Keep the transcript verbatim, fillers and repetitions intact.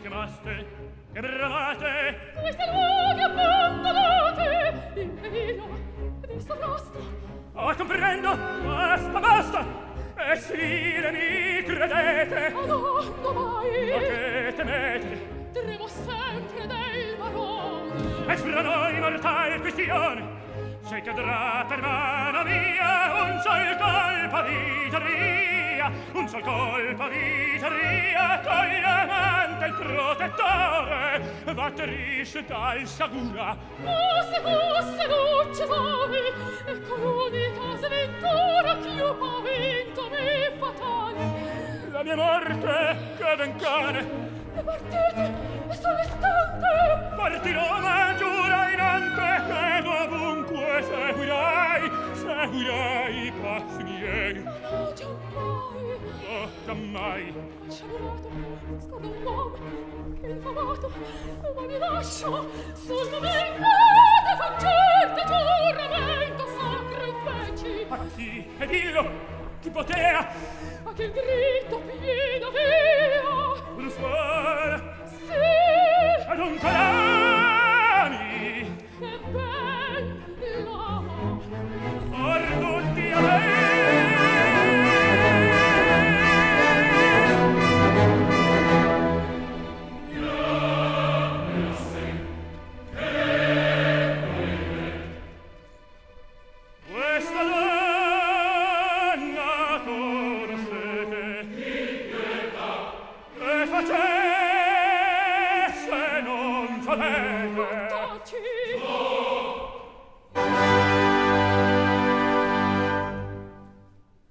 chiamaste, che bramate, questi luoghi abbandonate, imperio vi sovrasta. Oh, comprendo, basta, basta, e sire mi credete. Oh no, no mai. Ma che temete? Tremo sempre del barone. E fra noi mortale questione, se cadrà per mano mia un sol colpo di teria, un sol colpo di teria, con l'amante il protettore va trisce dal sagura. Fosse, fosse l'uccisore, e con l'unica sventura ch'io pavento me fatale. La mia morte che ben cane. E partite, e sull'istante partirò, ma giura in ante che dovunque seguirai, seguirai i passi miei. No, giammai. Oh, giammai. Sciagurato, scorda un uomo che infamato, ma mi lascio sul momento di fuggirti giuramento sacro e feci. A chi? E dillo, chi potea? A che il gritto pieno via. Un suono? Sì. Ad un calami? Che bella. Or tutti a me. Taci!